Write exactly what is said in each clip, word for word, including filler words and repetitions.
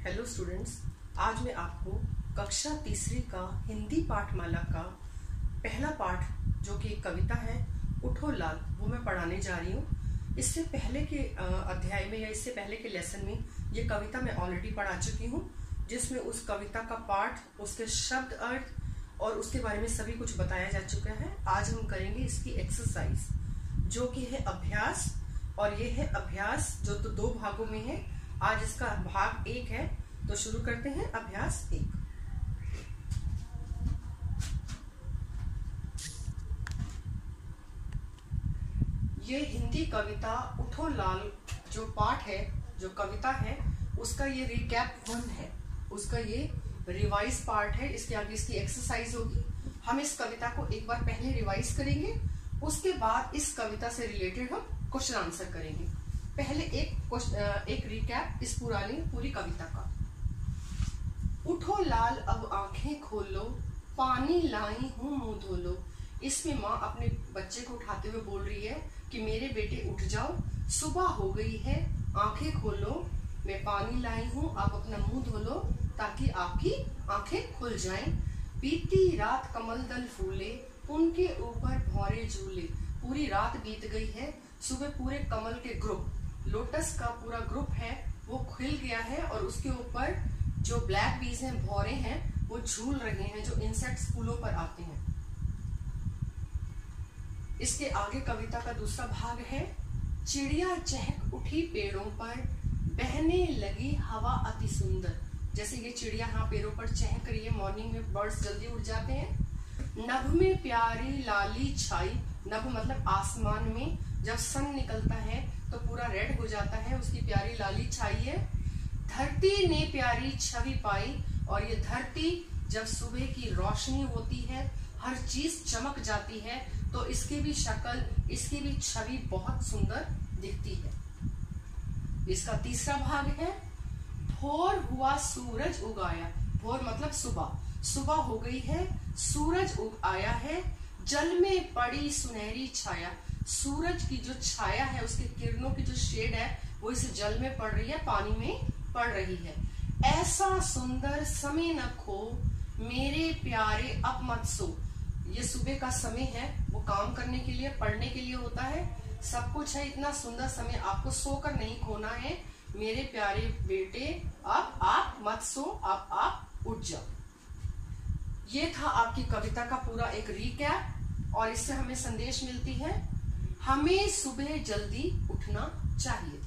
Hello students, आज मैं आपको कक्षा तीसरी का हिंदी पाठमाला का पहला पाठ जो कि कविता है उठो लाल, वो मैं पढ़ाने जा रही हूँ। इससे पहले के अध्याय में या इससे पहले के लेसन में ये कविता मैं ऑलरेडी पढ़ा चुकी हूँ, जिसमें उस कविता का पाठ, उसके शब्द अर्थ और उसके बारे में सभी कुछ बताया जा चुका है। आज हम करेंगे इसकी एक्सरसाइज जो कि है अभ्यास, और ये है अभ्यास जो तो दो भागों में है। आज इसका भाग एक है, तो शुरू करते हैं अभ्यास एक। ये हिंदी कविता उठो लाल जो पाठ है, जो कविता है, उसका ये रिकैप वन है, उसका ये रिवाइज पार्ट है। इसके आगे इसकी एक्सरसाइज होगी। हम इस कविता को एक बार पहले रिवाइज करेंगे, उसके बाद इस कविता से रिलेटेड हम क्वेश्चन आंसर करेंगे। पहले एक एक रिकैप इस पुरानी पूरी कविता का। उठो लाल अब आंखें खोलो, पानी लाई हूँ मुंह धो लो। इसमें माँ अपने बच्चे को उठाते हुए बोल रही है कि मेरे बेटे उठ जाओ, सुबह हो गई है, आंखें खोलो, मैं पानी लाई हूँ, आप अपना मुंह धो लो ताकि आपकी आंखें खुल जाएं। बीती रात कमल दल फूले, उनके ऊपर भौरे झूले। पूरी रात बीत गई है, सुबह पूरे कमल के ग्रुप, लोटस का पूरा ग्रुप है वो खिल गया है, और उसके ऊपर जो ब्लैक बीज हैं, भौरे हैं, वो झूल रहे हैं, जो इंसेक्ट्स फूलों पर आते हैं। इसके आगे कविता का दूसरा भाग है। चिड़िया चहक उठी पेड़ों पर, बहने लगी हवा अति सुंदर। जैसे ये चिड़िया यहाँ पेड़ों पर चहक रही है, मॉर्निंग में बर्ड्स जल्दी उठ जाते हैं। नभ में प्यारी लाली छाई, नभ मतलब आसमान में जब सन निकलता है तो पूरा रेड हो जाता है, उसकी प्यारी लाली छाई है। धरती ने प्यारी छवि पाई, और ये धरती जब सुबह की रोशनी होती है, हर चीज चमक जाती है, तो इसकी भी शक्ल, इसकी भी छवि बहुत सुंदर दिखती है। इसका तीसरा भाग है। भोर हुआ सूरज उगाया, भोर मतलब सुबह, सुबह हो गई है, सूरज उग आया है। जल में पड़ी सुनहरी छाया, सूरज की जो छाया है, उसके किरणों की जो शेड है, वो इस जल में पड़ रही है, पानी में पड़ रही है। ऐसा सुंदर समय न खो, मेरे प्यारे अब मत सो। ये सुबह का समय है, वो काम करने के लिए, पढ़ने के लिए होता है, सब कुछ है, इतना सुंदर समय, आपको सोकर नहीं खोना है। मेरे प्यारे बेटे अब आप मत सो, अब आप उठ जाओ। ये था आपकी कविता का पूरा एक रिकैप, और इससे हमें संदेश मिलती है, हमें सुबह जल्दी उठना चाहिए।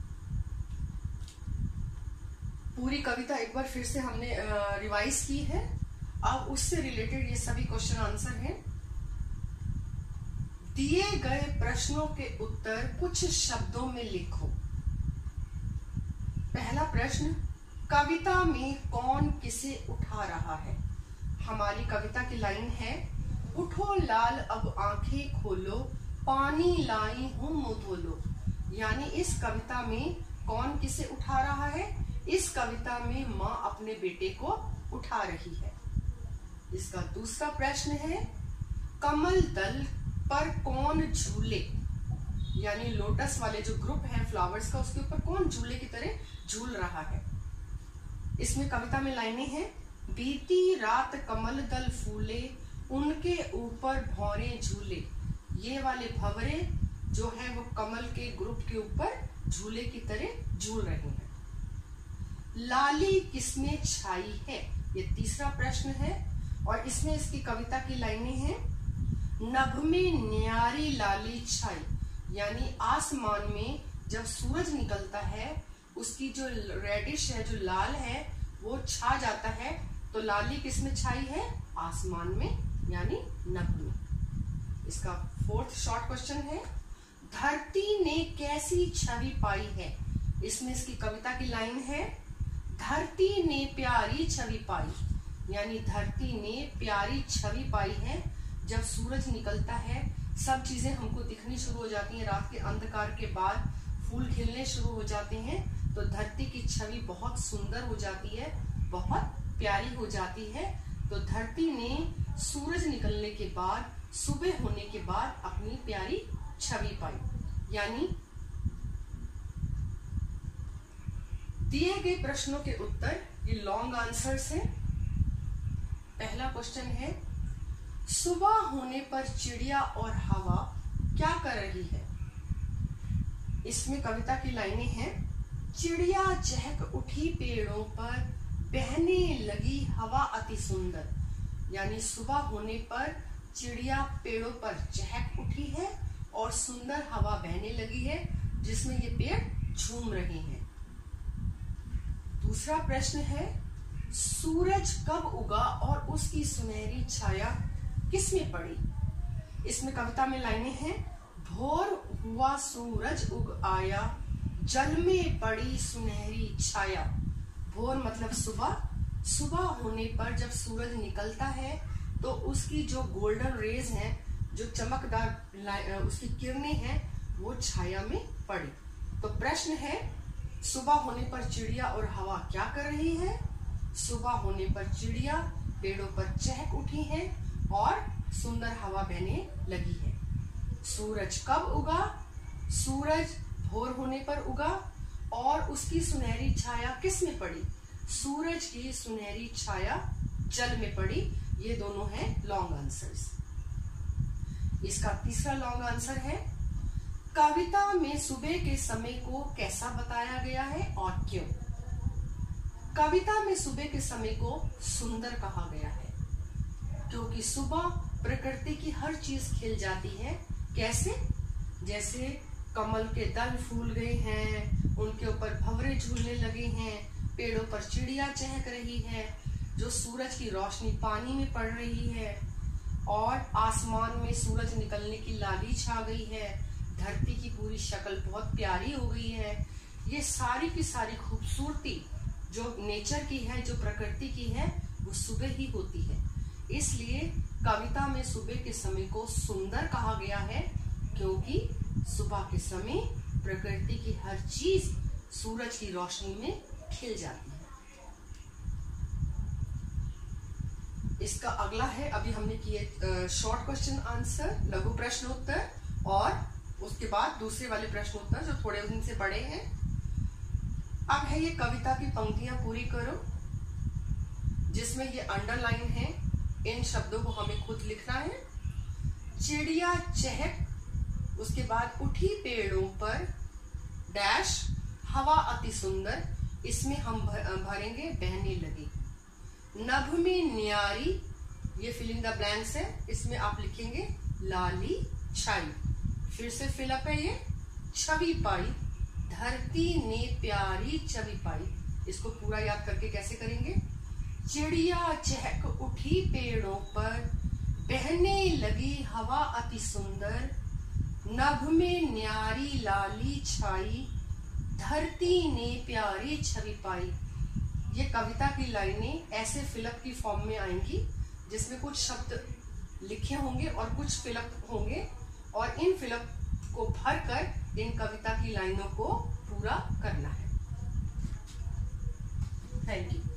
पूरी कविता एक बार फिर से हमने रिवाइज की है। अब उससे रिलेटेड ये सभी क्वेश्चन आंसर हैं। दिए गए प्रश्नों के उत्तर कुछ शब्दों में लिखो। पहला प्रश्न, कविता में कौन किसे उठा रहा है? हमारी कविता की लाइन है, उठो लाल अब आंखें खोलो, पानी लाई हूं मुंह धो लो। यानी इस कविता में कौन किसे उठा रहा है? इस कविता में माँ अपने बेटे को उठा रही है। इसका दूसरा प्रश्न है, कमल दल पर कौन झूले? यानी लोटस वाले जो ग्रुप है फ्लावर्स का, उसके ऊपर कौन झूले की तरह झूल रहा है? इसमें कविता में लाइनें हैं, बीती रात कमल दल फूले, उनके ऊपर भौरे झूले। ये वाले भंवरे जो है वो कमल के ग्रुप के ऊपर झूले की तरह झूल रहे हैं। लाली किसमें छाई है? ये तीसरा प्रश्न है, और इसमें इसकी कविता की लाइनें हैं, नभ में न्यारी लाली छाई। यानी आसमान में जब सूरज निकलता है, उसकी जो रेडिश है, जो लाल है, वो छा जाता है, तो लाली किसमें छाई है? आसमान में, यानी नभ में। इसका फोर्थ शॉर्ट क्वेश्चन है, धरती ने कैसी छवि पाई है? इसमें इसकी कविता की लाइन है, धरती ने प्यारी छवि पाई। यानी धरती ने प्यारी छवि पाई है। जब सूरज निकलता है, सब चीजें हमको दिखनी शुरू हो जाती हैं, रात के अंधकार के बाद फूल खिलने शुरू हो जाते हैं, तो धरती की छवि बहुत सुंदर हो जाती है, बहुत प्यारी हो जाती है। तो धरती ने सूरज निकलने के बाद, सुबह होने के बाद अपनी प्यारी छवि पाई। यानी दिए गए प्रश्नों के उत्तर, ये लॉन्ग आंसर्स हैं। पहला क्वेश्चन है, सुबह होने पर चिड़िया और हवा क्या कर रही है? इसमें कविता की लाइनें हैं, चिड़िया चहक उठी पेड़ों पर, बहने लगी हवा अति सुंदर। यानी सुबह होने पर चिड़िया पेड़ों पर चहक उठी है और सुंदर हवा बहने लगी है, जिसमें ये पेड़ झूम रहे हैं। दूसरा प्रश्न है, सूरज कब उगा और उसकी सुनहरी छाया किस में पड़ी? इसमें कविता में लाइनें हैं, भोर हुआ सूरज उग आया, जल में पड़ी सुनहरी छाया। भोर मतलब सुबह, सुबह होने पर जब सूरज निकलता है तो उसकी जो गोल्डन रेज हैं, जो चमकदार उसकी किरणें हैं, वो छाया में पड़ी। तो प्रश्न है, सुबह होने पर चिड़िया और हवा क्या कर रही है? सुबह होने पर चिड़िया पेड़ों पर चहक उठी है और सुंदर हवा बहने लगी है। सूरज कब उगा? सूरज भोर होने पर उगा और उसकी सुनहरी छाया किस में पड़ी? सूरज की सुनहरी छाया जल में पड़ी। ये दोनों हैं लॉन्ग आंसर्स। इसका तीसरा लॉन्ग आंसर है, कविता में सुबह के समय को कैसा बताया गया है और क्यों? कविता में सुबह के समय को सुंदर कहा गया है क्योंकि सुबह प्रकृति की हर चीज खिल जाती है। कैसे? जैसे कमल के दल फूल गए हैं, उनके ऊपर भंवरे झूलने लगे हैं, पेड़ों पर चिड़िया चहक रही है, जो सूरज की रोशनी पानी में पड़ रही है और आसमान में सूरज निकलने की लाली छा गई है, धरती की पूरी शक्ल बहुत प्यारी हो गई है। ये सारी की सारी खूबसूरती जो नेचर की है, जो प्रकृति की है, वो सुबह ही होती है। इसलिए कविता में सुबह के समय को सुंदर कहा गया है क्योंकि सुबह के समय प्रकृति की हर चीज सूरज की रोशनी में खिल जाती है। इसका अगला है, अभी हमने किए शॉर्ट क्वेश्चन आंसर, लघु प्रश्न उत्तर, और उसके बाद दूसरे वाले प्रश्न उत्तर जो थोड़े दिन से बड़े हैं। अब है ये कविता की पंक्तियां पूरी करो, जिसमें ये अंडरलाइन है। इन शब्दों को हमें खुद लिखना है। चिड़िया चहक, उसके बाद उठी पेड़ों पर, डैश हवा अति सुंदर, इसमें हम भरेंगे बहने लगी। नभ में न्यारी, ये फिलिंग द ब्लैंक्स है, इसमें आप लिखेंगे लाली छाई। फिर से फिलअप है ये, छवि पाई, धरती ने प्यारी छवि पाई। इसको पूरा याद करके कैसे करेंगे? चिड़िया चहक उठी पेड़ों पर, बहने लगी हवा अति सुंदर, नभ में न्यारी लाली छाई, धरती ने प्यारी छवि पाई। ये कविता की लाइनें ऐसे फिलअप की फॉर्म में आएंगी, जिसमें कुछ शब्द लिखे होंगे और कुछ फिलअप होंगे, और इन फिलअप को भरकर इन कविता की लाइनों को पूरा करना है। Thank you.